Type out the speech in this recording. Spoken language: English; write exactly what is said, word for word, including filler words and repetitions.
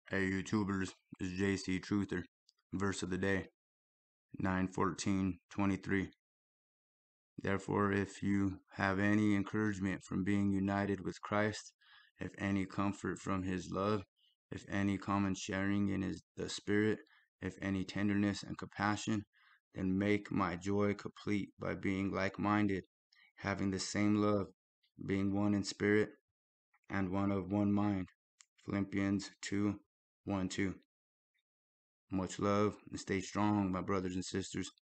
Hey YouTubers, it's JCTRUTHER. Verse of the day, nine fourteen twenty-three. Therefore, if you have any encouragement from being united with Christ, if any comfort from his love, if any common sharing in his the Spirit, if any tenderness and compassion, then make my joy complete by being like-minded, having the same love, being one in spirit and one of one mind. Philippians two one two. Much love and stay strong, my brothers and sisters.